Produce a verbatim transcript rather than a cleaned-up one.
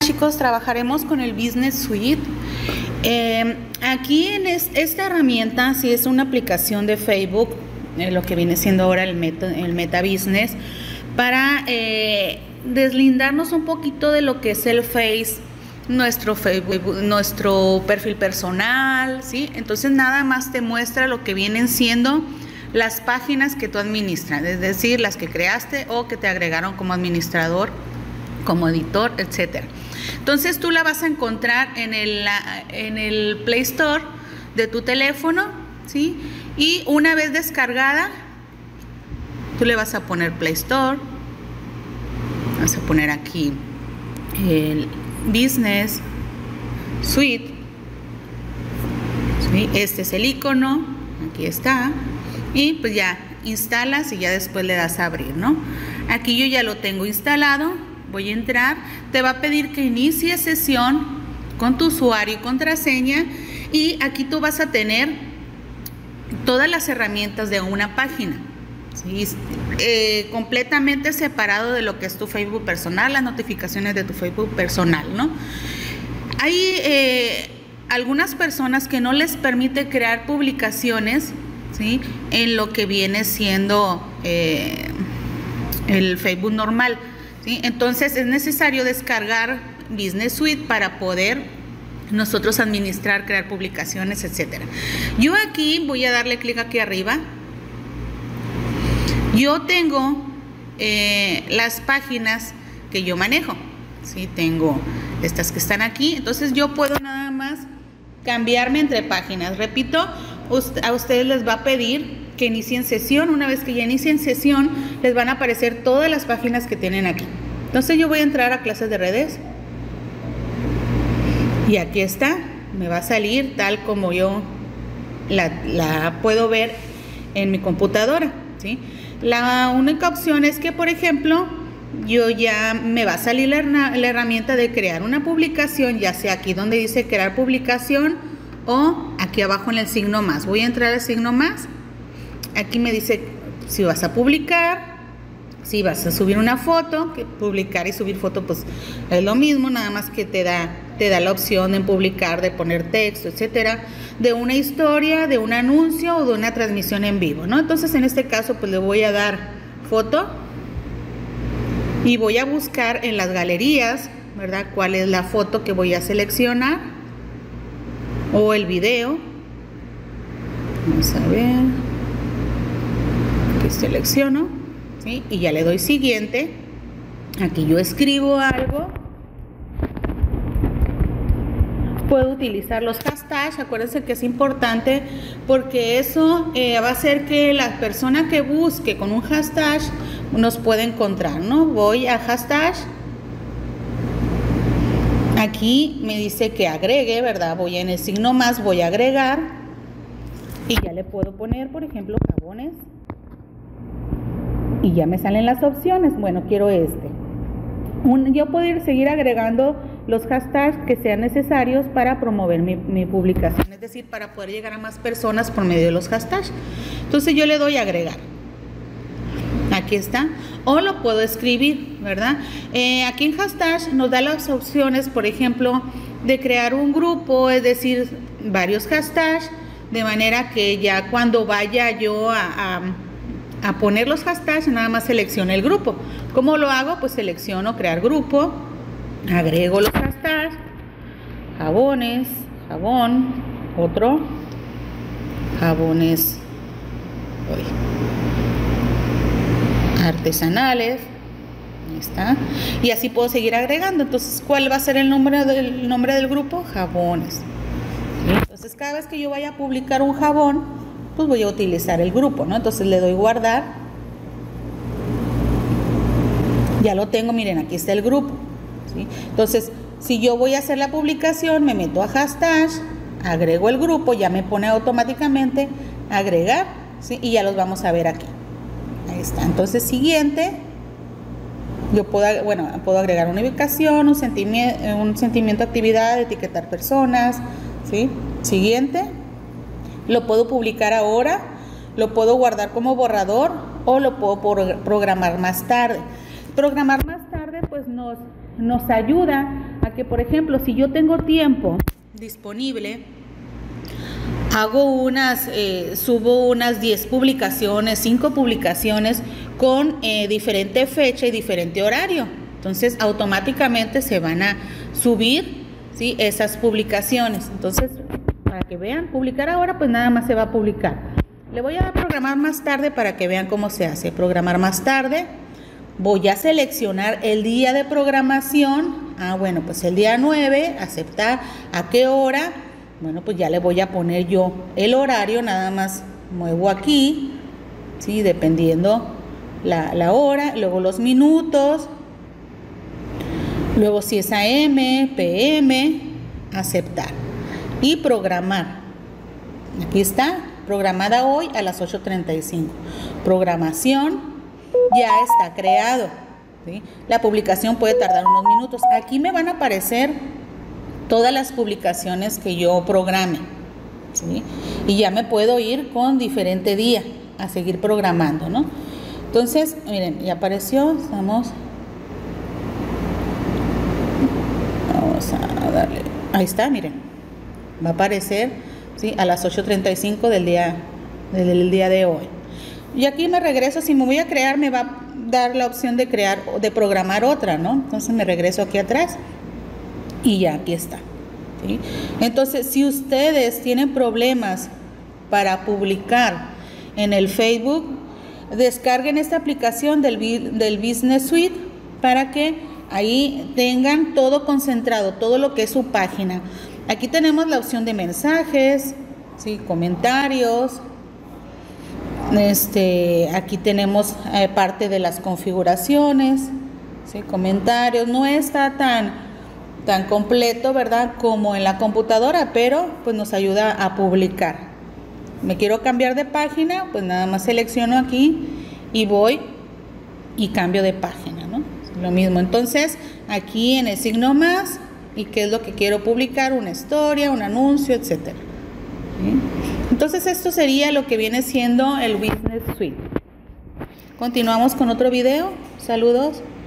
chicos, trabajaremos con el Business Suite. Eh, aquí en es, esta herramienta, si es una aplicación de Facebook, eh, lo que viene siendo ahora el Meta, el Meta Business, para eh, deslindarnos un poquito de lo que es el Face, nuestro Facebook, nuestro perfil personal, ¿sí? Entonces nada más te muestra lo que vienen siendo las páginas que tú administras, es decir, las que creaste o que te agregaron como administrador, como editor, etcétera. Entonces tú la vas a encontrar en el, en el Play Store de tu teléfono, ¿sí? Y una vez descargada, tú le vas a poner Play Store, vas a poner aquí el Business Suite, ¿sí? Este es el icono, aquí está, y pues ya instalas y ya después le das a abrir, ¿no? Aquí yo ya lo tengo instalado, voy a entrar, te va a pedir que inicies sesión con tu usuario y contraseña, y aquí tú vas a tener todas las herramientas de una página, ¿sí? Eh, completamente separado de lo que es tu Facebook personal, las notificaciones de tu Facebook personal, ¿no? Hay eh, algunas personas que no les permite crear publicaciones, ¿sí? En lo que viene siendo eh, el Facebook normal, ¿sí? Entonces es necesario descargar Business Suite para poder nosotros administrar, crear publicaciones, etcétera. Yo aquí voy a darle clic aquí arriba. Yo tengo eh, las páginas que yo manejo, ¿sí? Tengo estas que están aquí, entonces yo puedo nada más cambiarme entre páginas. Repito, a ustedes les va a pedir que inicien sesión. Una vez que ya inicien sesión, les van a aparecer todas las páginas que tienen aquí. Entonces yo voy a entrar a clases de redes y aquí está, me va a salir tal como yo la, la puedo ver en mi computadora, ¿sí? La única opción es que, por ejemplo, yo ya me va a salir la, la herramienta de crear una publicación, ya sea aquí donde dice crear publicación o aquí abajo en el signo más. Voy a entrar al signo más. Aquí me dice si vas a publicar, si vas a subir una foto, que publicar y subir foto pues es lo mismo, nada más que te da, te da la opción de publicar, de poner texto, etcétera, de una historia, de un anuncio o de una transmisión en vivo, ¿no? Entonces en este caso pues le voy a dar foto y voy a buscar en las galerías, ¿verdad? Cuál es la foto que voy a seleccionar o el video. Vamos a ver, aquí selecciono, ¿sí? Y ya le doy siguiente. Aquí yo escribo algo. Puedo utilizar los hashtags, acuérdense que es importante porque eso eh, va a hacer que la persona que busque con un hashtag nos pueda encontrar, ¿no? Voy a hashtag, aquí me dice que agregue, ¿verdad? Voy en el signo más, voy a agregar y ya le puedo poner, por ejemplo, jabones y ya me salen las opciones. Bueno, quiero este. Un, yo puedo ir seguir agregando los hashtags que sean necesarios para promover mi, mi publicación, es decir, para poder llegar a más personas por medio de los hashtags. Entonces yo le doy a agregar. Aquí está. O lo puedo escribir, ¿verdad? Eh, aquí en hashtag nos da las opciones, por ejemplo, de crear un grupo, es decir, varios hashtags, de manera que ya cuando vaya yo a... a a poner los hashtags, nada más selecciono el grupo. ¿Cómo lo hago? Pues selecciono crear grupo, agrego los hashtags, jabones, jabón, otro, jabones uy, artesanales, ahí está, y así puedo seguir agregando. Entonces, ¿cuál va a ser el nombre del, nombre del grupo? Jabones. Entonces, cada vez que yo vaya a publicar un jabón, pues voy a utilizar el grupo, ¿no? Entonces le doy guardar. Ya lo tengo, miren, aquí está el grupo, ¿sí? Entonces, si yo voy a hacer la publicación, me meto a hashtag, agrego el grupo, ya me pone automáticamente agregar, ¿sí? Y ya los vamos a ver aquí. Ahí está. Entonces, siguiente. Yo puedo, bueno, puedo agregar una ubicación, un sentimiento, un sentimiento, actividad, etiquetar personas, ¿sí? Siguiente. Lo puedo publicar ahora, lo puedo guardar como borrador o lo puedo programar más tarde. Programar más tarde pues nos, nos ayuda a que que, por ejemplo, si yo tengo tiempo disponible, hago unas, eh, subo unas diez publicaciones, cinco publicaciones con eh, diferente fecha y diferente horario. Entonces, automáticamente se van a subir, ¿sí?, esas publicaciones. Entonces, para que vean, publicar ahora, pues nada más se va a publicar. Le voy a programar más tarde para que vean cómo se hace. Programar más tarde. Voy a seleccionar el día de programación. Ah, bueno, pues el día nueve, aceptar. ¿A qué hora? Bueno, pues ya le voy a poner yo el horario. Nada más muevo aquí, ¿sí?, dependiendo la, la hora. Luego los minutos. Luego si es A M, P M, aceptar. Y programar. Aquí está, programada hoy a las ocho treinta y cinco. Programación. Ya está creado, ¿sí? La publicación puede tardar unos minutos. Aquí me van a aparecer todas las publicaciones que yo programe, ¿sí? Y ya me puedo ir con diferente día a seguir programando, ¿no? Entonces, miren, ya apareció. Estamos. Vamos a darle. Ahí está, miren. Va a aparecer, ¿sí?, a las ocho treinta y cinco del día, del día de hoy. Y aquí me regreso. Si me voy a crear, me va a dar la opción de crear o de programar otra, ¿no? Entonces me regreso aquí atrás y ya aquí está, ¿sí? Entonces, si ustedes tienen problemas para publicar en el Facebook, descarguen esta aplicación del, del Business Suite para que ahí tengan todo concentrado, todo lo que es su página. Aquí tenemos la opción de mensajes, ¿sí?, comentarios. Este, aquí tenemos eh, parte de las configuraciones, ¿sí?, comentarios. No está tan, tan completo, ¿verdad?, como en la computadora, pero pues nos ayuda a publicar. Me quiero cambiar de página, pues nada más selecciono aquí y voy y cambio de página, ¿no? Lo mismo. Entonces, aquí en el signo más, y qué es lo que quiero publicar, una historia, un anuncio, etcétera. ¿Sí? Entonces, esto sería lo que viene siendo el Business Suite. Continuamos con otro video. Saludos.